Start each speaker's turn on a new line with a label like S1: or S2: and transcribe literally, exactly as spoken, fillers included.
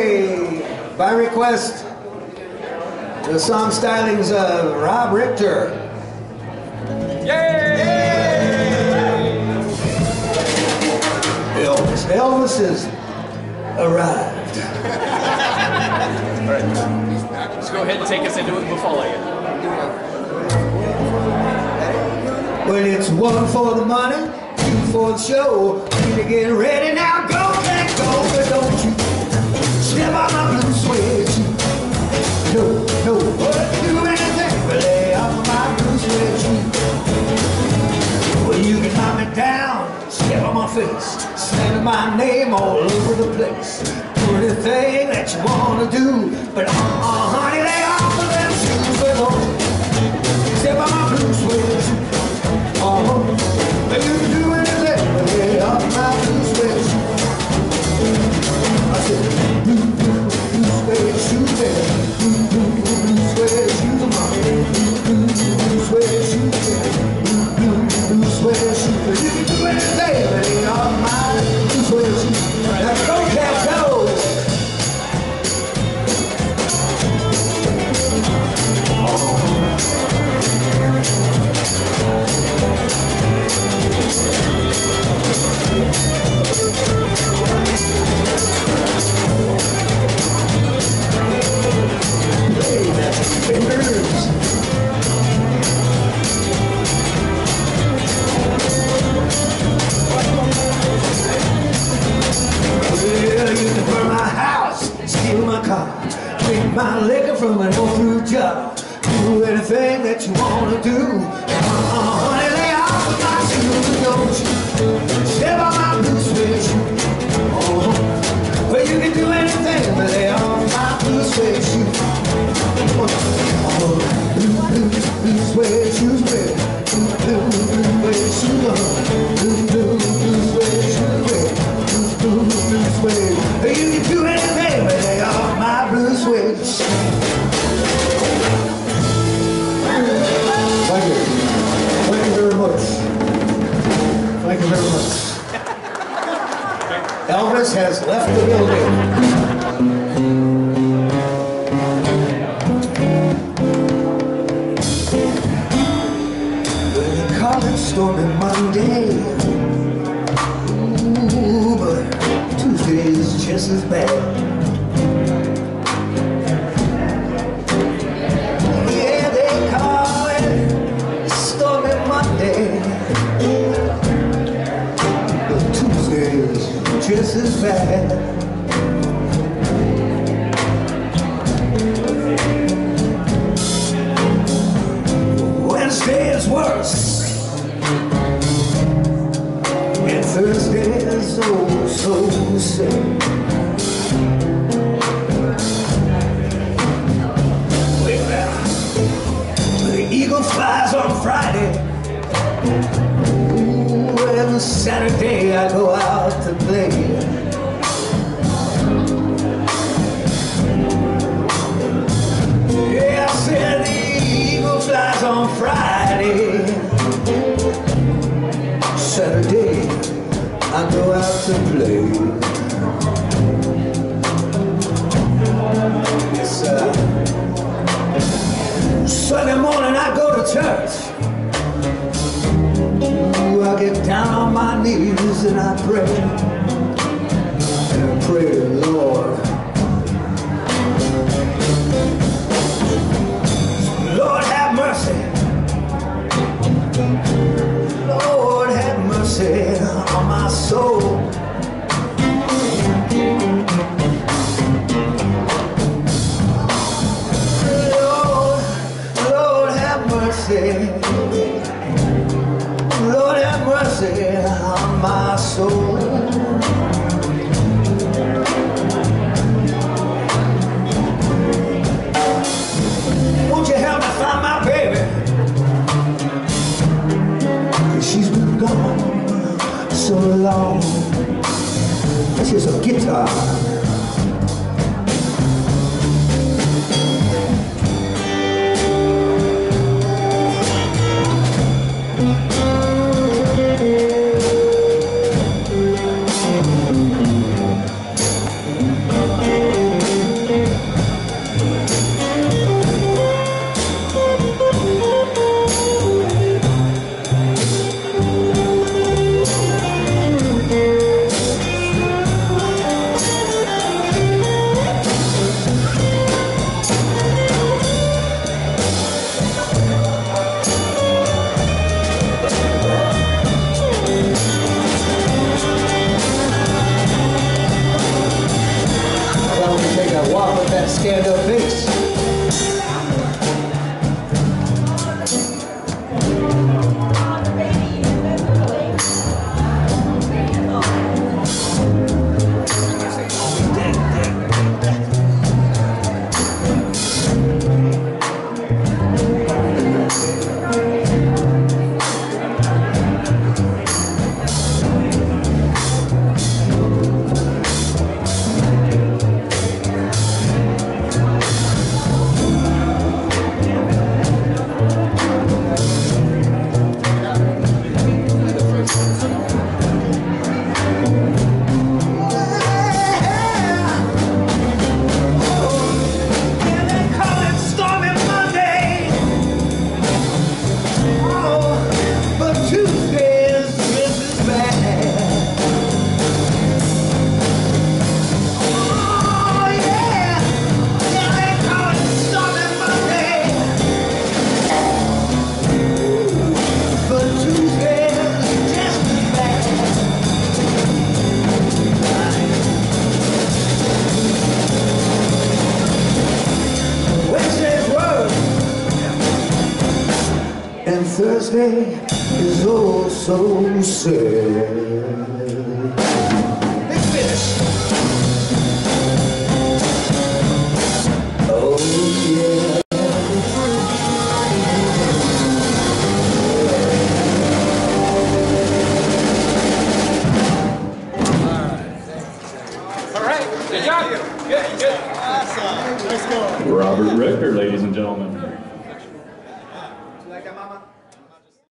S1: Okay, by request, the song stylings of Rob Richter.
S2: Yay!
S1: Elvis. Elvis has arrived.
S2: All right, let's go ahead and take us into it. We'll follow you.
S1: Well, it's one for the money, two for the show. Need to get ready now. Go, can't go, but don't you step on my blue suede shoe. No, no, wouldn't do anything but lay off my blue suede shoe. Well, you can knock me down, step on my face, slander my name all over the place. Do anything that you wanna do, but uh, uh, honey, lay off of them shoes. But don't you step on my blue suede shoe. Uh-huh. You can do anything but lay off my blue suede shoe. I said, blue, blue, blue suede shoes, baby. Blue, blue, blue suede shoes, mama. Blue, blue, blue suede shoes, baby. Blue, blue, blue suede shoes. You can do anything but lay off my blue suede shoes. Now go, cat, go. My liquor from an old fruit jar. Do anything that you wanna do. Uh-uh, honey, lay off of my shoes, don't you step on my blue suede shoe. Uh-huh. Well, you can do anything but lay off my blue suede shoe. Uh-huh. Blue, blue, blue suede shoes, baby. Blue, blue, blue suede shoes. Uh-huh. Blue, blue, blue suede shoes, baby. Blue, blue, blue suede. Well, you can do anything but lay off my blue suede shoe. Thank you. Thank you very much. Thank you very much. Elvis has left the building. Well, they call it Stormy Monday. Ooh, but Tuesday is just as bad. Just as bad. Wednesday is worse, and Thursday is oh so sad. Well, the eagle flies on Friday. Well, Saturday I go out to play. Yeah, I said the eagle flies on Friday. Saturday I go out to play. Yes, sir. Sunday morning I go to church. I get down on my knees and I pray, and I pray, Lord, Lord have mercy, Lord have mercy on my soul. Lord, Lord have mercy. Lord have mercy on my soul. Won't you help me find my baby? 'Cause she's been gone so long. This is a guitar. Mother's Day is oh so sad. Let's finish. Oh yeah.
S2: All right. Good job. Good, good.
S3: Robert Richter, ladies and gentlemen.